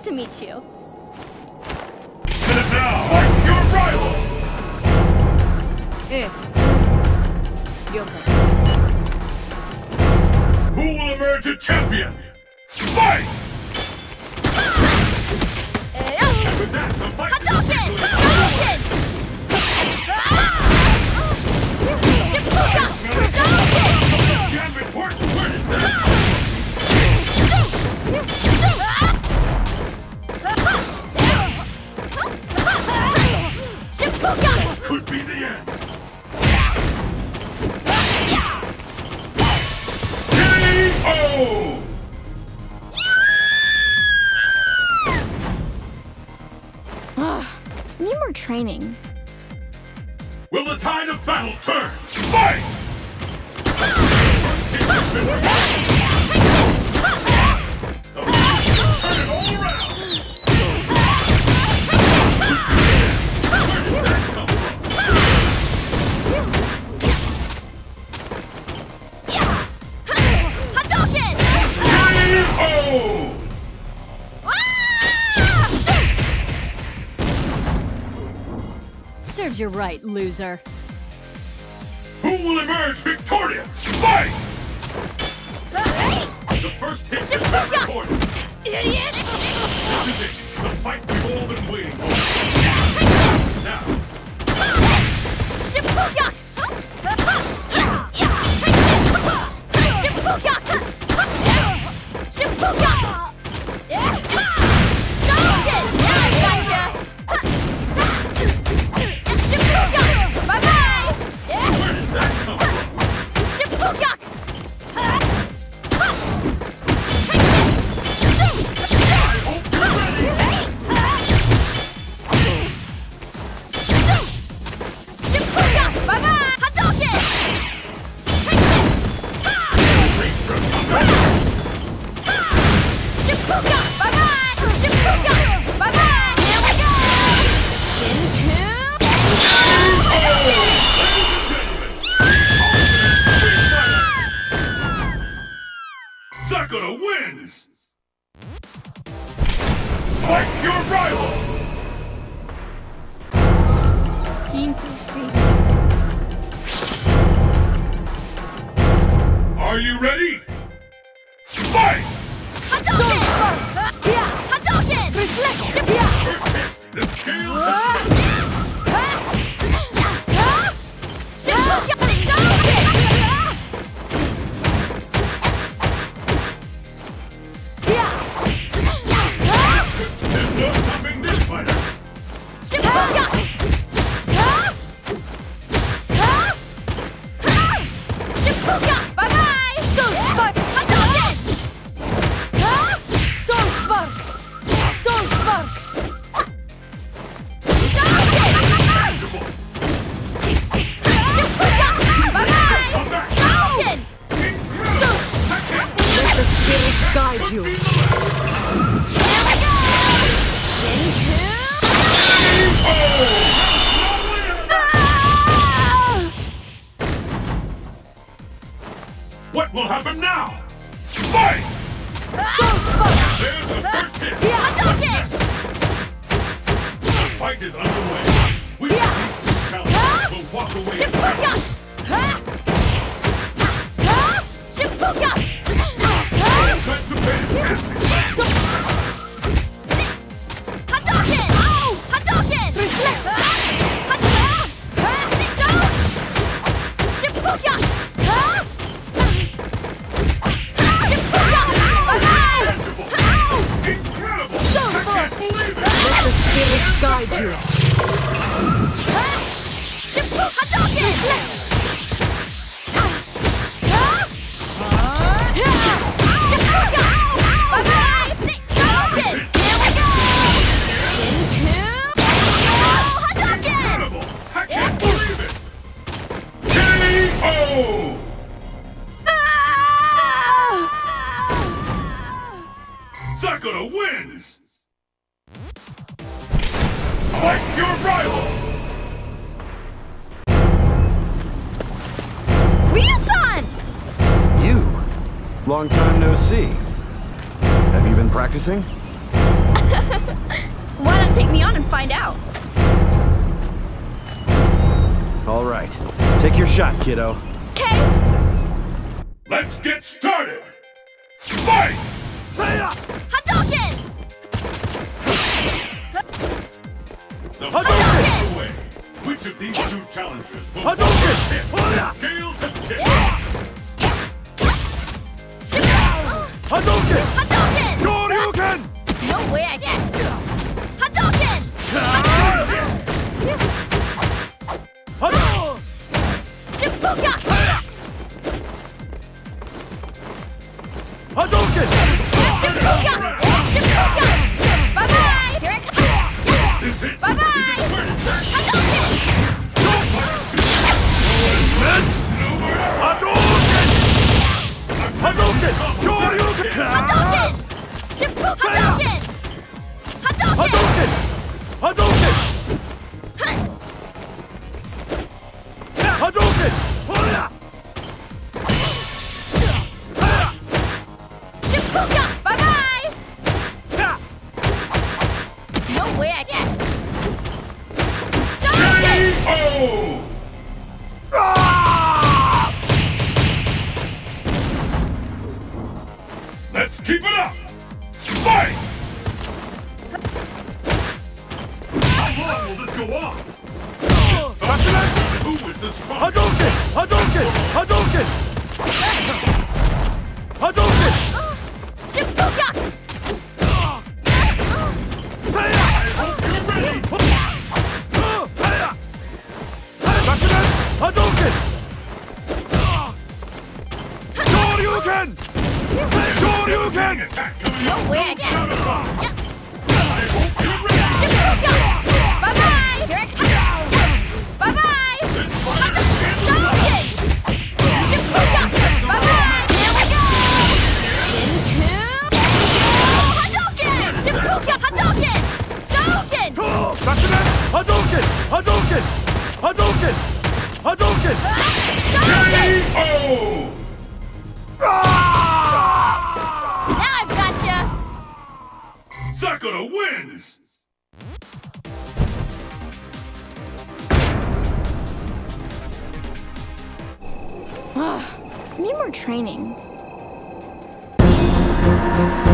to meet you. And now, fight your rival! Who will emerge a champion? Fight! With that, the fight could be the end. K.O. Need more training. Will the tide of battle turn? Fight! Turn it all around! Where did that come from? Serves you right, loser. Who will emerge victorious? Fight! The first hit is not recorded. Idiot! This is it. The fight we've all been waiting for. Now. Where did that come from? I hope you're ready! Sakura wins! Fight your rival! Are you ready? Fight! First hit, the scales have There's no stopping this fighter! Tangible! Come back! Incredible! I can't believe Let the spirits guide you. What will happen now? Fight! There's the first hit! What's next? The fight is underway. We will meet this challenge. We'll walk away. That's fantastic! Tangible! Incredible! I can't believe it! Let the spirits guide you. Incredible! I can't believe it! K.O. Sakura wins! Fight your rival! Ryu-san! You? Long time no see. Have you been practicing? Why not take me on and find out? All right. Take your shot, kiddo. Okay. Let's get started! Fight! Hadouken! The Hadouken! fight is away! Which of these two challengers will Hadouken! hit the scales of tips? Hadouken! Hadouken! Shoryuken! No way I can! Hadouken! Hadouken! Shifuka! Hadouken! Shifuka! Shifuka! Bye-bye! Here it comes! Is it? Bye-bye! Hadouken! Hadouken! Hadouken! Shoryuken! Hadouken! Shifuka! Hadouken! Hadouken! Hadouken! Hadouken! Hadouken! Hoya! Shifuka! Bye-bye! No way I can! Hadouken! Oh! Let's keep it up! Fight! How long will this go on? Who is the strongest? Hadouken! Hadouken! Hadouken! Hadouken! Shifuka! I hope you're ready! Hadouken! Shoryuken! Shoryuken! Attack coming No up. way I can! Counterclock. Yeah. I hope you're ready! Shifuka! Bye-bye! Here it comes! Bye-bye! This fight is Hadouken! Shifuka! Bye-bye! Here we go! Into... Hadouken! Shifuka! Hadouken! Shouken! Hadouken! Hadouken! Hadouken! Hadouken! Shouken! KO! Now I've gotcha! Sakura wins! Need more training.